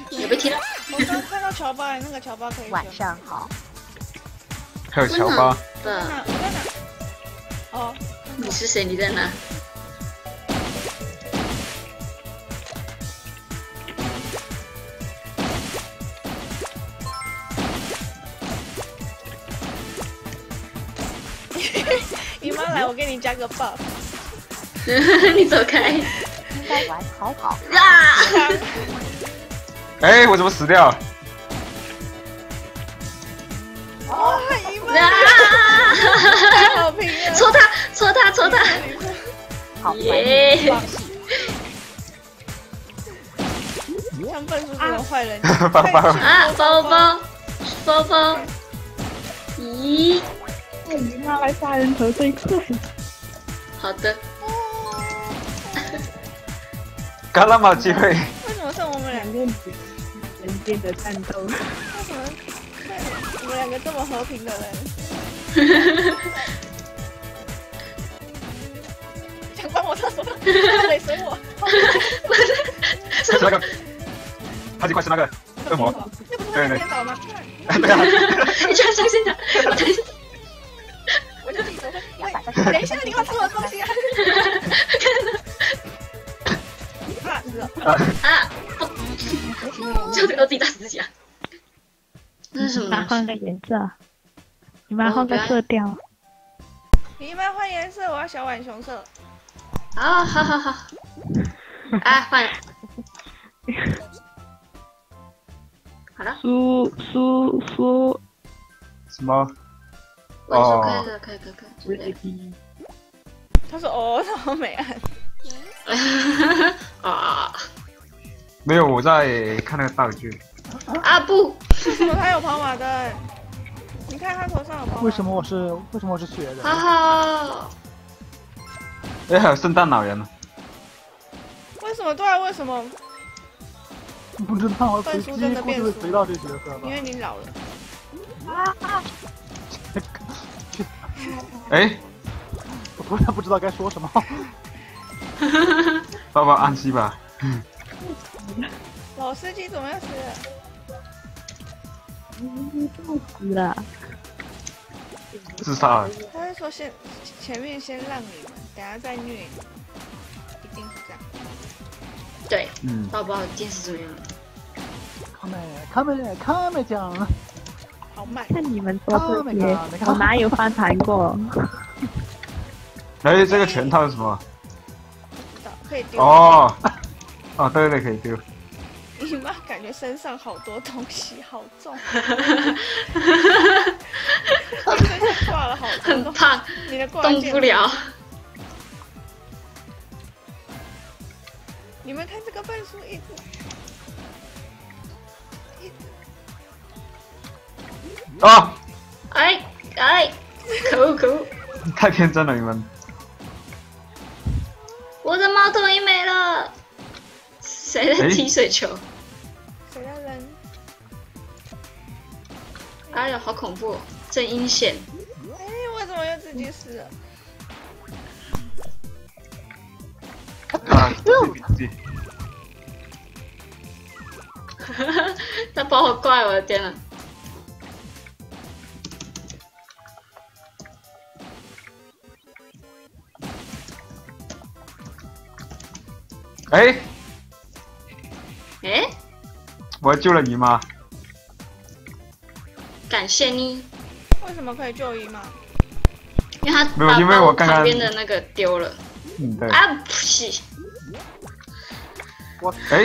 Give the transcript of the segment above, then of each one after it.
也被踢了。 我刚看到乔巴，那个乔巴可以。 晚上好。 还有乔巴。 我在哪？我在哪？哦。 你是谁？你在哪？ 姨妈来，我给你加个 buff。 你走开！ 该玩逃跑。 啊！ 哎，我怎么死掉？ 哦，姨妈！ 啊！ 好平啊！ 戳他！戳他！戳他！ 好耶！ 像笨叔这种坏人。 包包啊！包包！包包！咦？ 姨妈来杀人头这一刻。 好的。 刚那么有机会。 为什么剩我们两个人间的战斗？ 为什么我们两个这么和平的人？想关我厕所？尾随我？ 是那个，他就快是那个恶魔。 那不是在颠倒吗？ 对啊。 你居然相信他！ 我就自己走。等一下，你要吃我的东西啊！ 啊！就这个自己打死自己啊！这是什么？ 换个颜色，你妈换个色调。 你妈换颜色，我要小浣熊色。 啊，好好好。啊，换了。好了。 苏。 什么？ 哦。可以。 他说哦，他好美啊。 啊！ 没有，我在看那个道具。 啊不！ 为什么他有跑马灯？你看他头上有跑马灯。 为什么我是雪人？ 好好。 哎，还有圣诞老人呢。 为什么？对啊，为什么？ 不知道，我笨叔真的变熟，谁到这角色了？ 因为你老了。 哎， 我突然不知道该说什么。 抱抱安息吧。 老司机怎么样死死了。 自杀了。 他是说前面先让你们，等下再虐你，一定是这样。 对，宝宝一定是这样。 看没讲。 好慢。 看你们说这些，我哪有翻盘过？ 哎，这个拳套是什么？ 可以丢。 哦，对，可以丢。 你妈感觉身上好多东西，好重。挂了好多。 很胖， 你的挂动不了。 你们看这个笨叔一直。 啊！ 哎，可恶！ 太天真了，你们。 我的猫头鹰没了，谁在踢水球？ 谁在扔？ 哎呦，好恐怖！真阴险！ 哎，为什么又自己死了？ 啊！自己。 他跑好快，我的天呐！ 哎，我救了姨妈。 感谢你。 为什么可以救姨妈？ 因为他没有，因为我刚刚旁边的那个丢了。 对。 啊噗！ 我哎。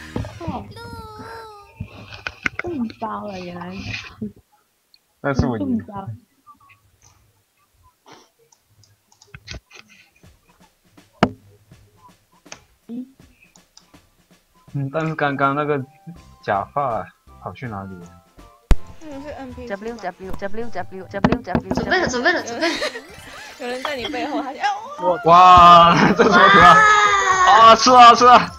中招了，原来。 那是我中招。 但是刚刚那个假发跑去哪里了？ 那是 NPC。 准备了。 有人在你背后，他哇，这什么图啊？啊，吃啊！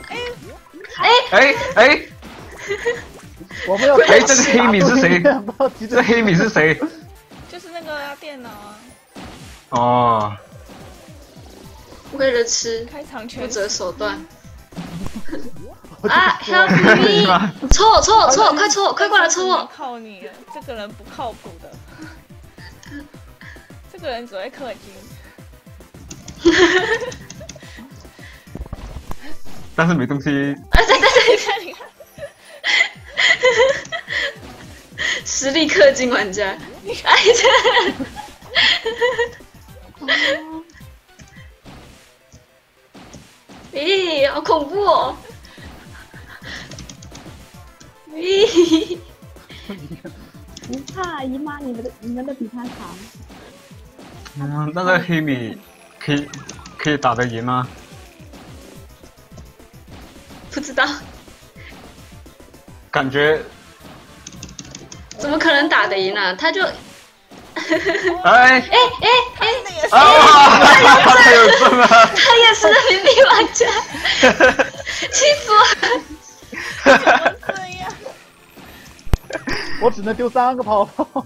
哎！ 我们要这个黑米是谁？这黑米是谁？ 就是那个电脑啊。 哦。 为了吃， 开场全不择手段。 啊！Help me！抽我，抽我，抽我，快抽我，快过来抽我！ 靠你了，这个人不靠谱的，这个人只会氪金。 但是没东西。 你看，你看， 实力氪金玩家，哎这。咦，好恐怖哦！咦， 不怕姨妈，你们的比他强。 嗯，那个黑米可以打得赢吗？ 不知道， 感觉怎么可能打得赢啊？他就， 哎啊！他有中啊！ 他也是人民币玩家，气死我！ 怎么这样？ 我只能丢3个泡泡。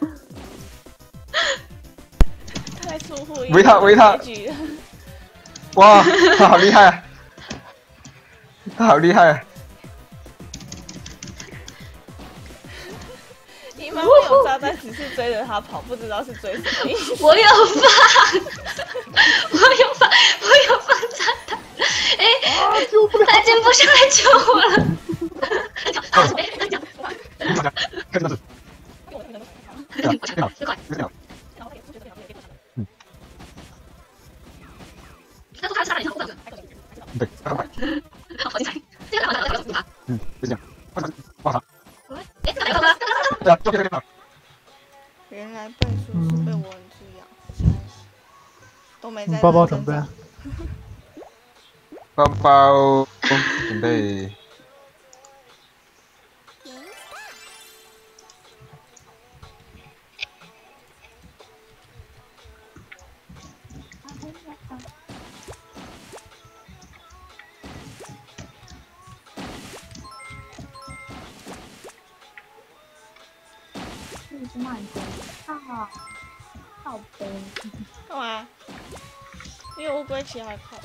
太出乎意围他围他结局了。 哇，他好厉害，他好厉害！ 姨妈没有炸弹，只是追着他跑，不知道是追什么意思。 我有放，我有放炸弹，哎，他已经不是来救我了。 看这是， 他说他杀了你，他不对， 好精彩，这个好像嗯，就这样，哇操！ 哎， 对啊，就这个。 原来笨叔是被蚊子咬，都没在。 包包准备。 包包准备。 慢点，靠背。 干嘛？因为乌龟骑还快。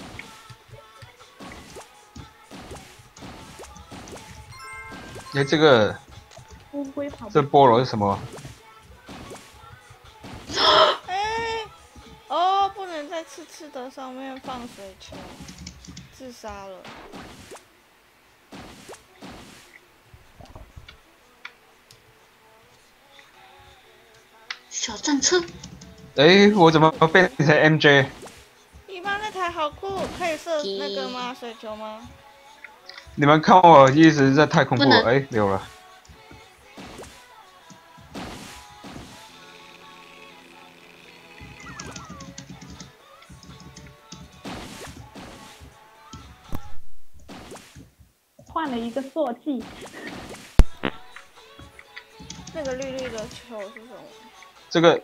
哎，这个乌龟跑。 这菠萝是什么？ 哎，哦，不能在刺的上面放水球，自杀了。 小战车。 哎，我怎么变成 MJ？ 姨妈那台好酷，可以射那个吗？水球吗？ 你们看我一直在太恐怖了，哎，没有了。 换了一个坐骑。 那个绿绿的球是什么？ 这个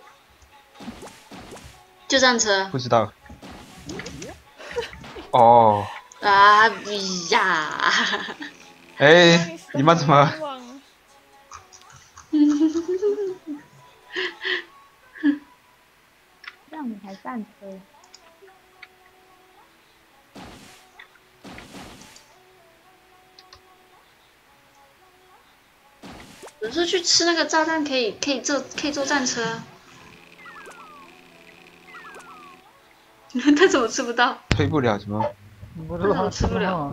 就战车。 不知道。哦。 啊呀！ 哎，你们怎么？ 让你还战车。 有时候去吃那个炸弹可以坐战车啊。他怎么吃不到？ 推不了怎么？ 不知道他吃不了。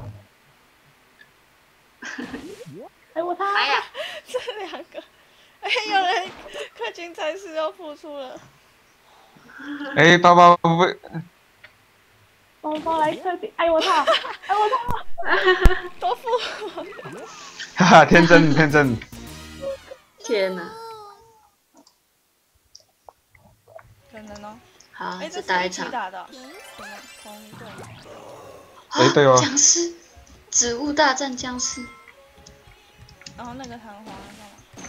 哎我操！ 哎呀， 这2个，哎，有人氪金才是要付出了。 哎，包包不， 包包来氪金！哎我操！哎我操！ 都付我。 哈哈，天真天真。 天哪！ 可能哦。 好， 哎， 再打一场。 打的，什么同一队？ 哎，对哦。 僵尸，植物大战僵尸。 然后那个弹簧干嘛？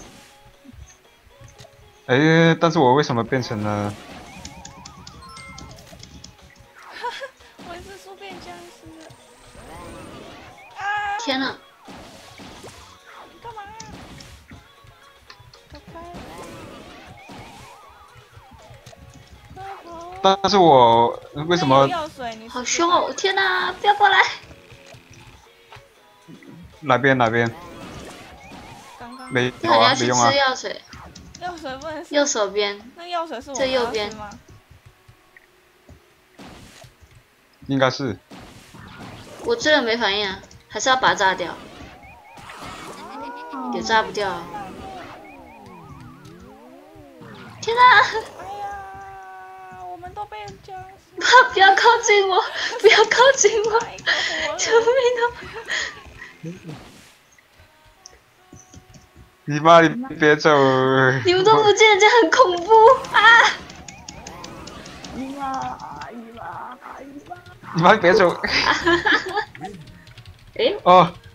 哎，但是我为什么变成了？ 我是说变僵尸了。啊！ 天哪！ 你干嘛？走开！ 但是我为什么？ 药水，你好凶哦！天哪，不要过来！ 哪边？ 刚刚没那你要去没用啊吃。药水， 药水不能吃， 右手边。 那药水是我最右边们要吃吗？ 应该是。 我这个没反应啊，还是要把它炸掉，也炸不掉啊。天哪！ 哎呀，我们都被人夹死， 不要靠近我！不要靠近我！ 太可恶了救命啊！ 你妈，你别走！ 你们都不见，这样很恐怖啊！ 姨妈，姨妈，姨妈。 你妈别走！ 诶， 哦，